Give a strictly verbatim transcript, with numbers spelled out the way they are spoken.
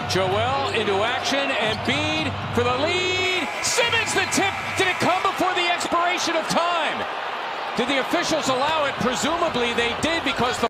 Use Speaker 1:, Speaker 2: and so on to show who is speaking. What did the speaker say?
Speaker 1: Joel into action, Embiid for the lead. Simmons the tip. Did it come before the expiration of time? Did the officials allow it? Presumably they did, because the